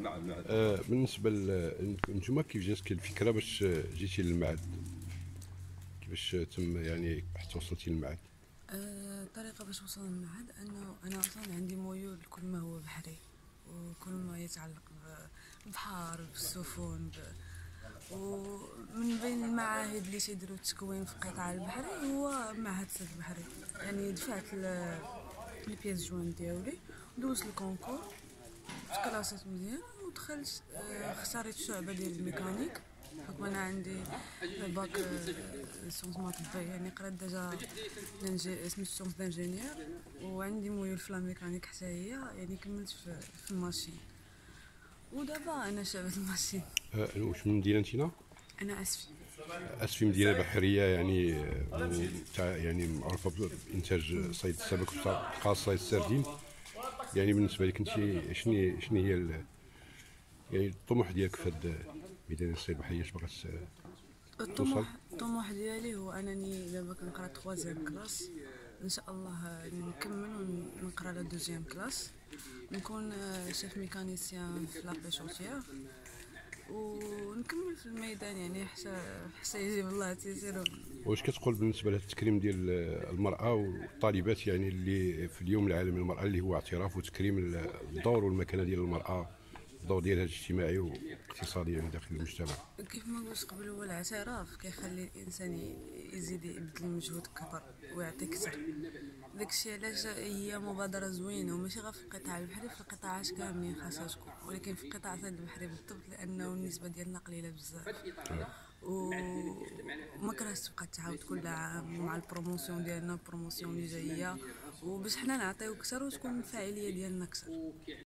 بالنسبه نتوما كيف جاتك الفكره باش جيتي للمعهد؟ كيفاش تم يعني حتى وصلتي للمعهد؟ الطريقة باش وصل للمعهد أنه أنا أصلا عندي ميول لكل ما هو بحري، وكل ما يتعلق بالبحر بالسفن ومن بين المعاهد اللي تيديروا التكوين في القطاع البحري هو معهد سد البحري. يعني دفعت البياس جوان ديالي، دوزت الكونكور، كلاسات مزيان ودخلت. اختاريت الشعبة ديال الميكانيك بحكم انا عندي باك سيونس طبية، يعني قرات ديجا سميتو سيونس دانجينيور، وعندي ميول في الميكانيك حتى هي، يعني كملت في الماشين ودابا انا شعبة الماشين. واش من مدينه انتينا؟ انا اسفي. اسفي مدينه بحريه يعني تاع يعني معروفه بانتاج صيد السمك خاصه صيد السردين. يعني بالنسبه لك انت شنو هي يعني الطموح ديالك في هذه ميدان الصيد البحريه؟ اش باغا توصل؟ الطموح ديالي هو انني دابا كنقرا 3 كلاس، ان شاء الله نكمل ونقرا لا 2 كلاس، نكون شيف ميكانيسيان في لابي شوتيير، ونكمل في الميدان يعني حتى يجيب الله تيسير. واش كتقول بالنسبه للتكريم ديال المراه والطالبات، يعني اللي في اليوم العالمي للمراه اللي هو اعتراف وتكريم الدور والمكانه ديال المراه، الدور ديالها الاجتماعي واقتصادي يعني داخل المجتمع؟ كيف ما قلت قبل، هو الاعتراف كيخلي الانسان يزيد يبذل مجهود كبر ويعطي كثر. داكشي علاش هي مبادره زوينه، وماشي غير في القطاع البحري، في القطاعات كاملين خاصها تكون، ولكن في القطاع البحري بالضبط لانه النسبه ديالنا قليله بزاف. وما كرهتش تبقى تعاود كل عام مع البروموسيون ديالنا، البروموسيون اللي جايه، وباش حنا نعطيو كثر وتكون الفاعليه ديالنا كثر.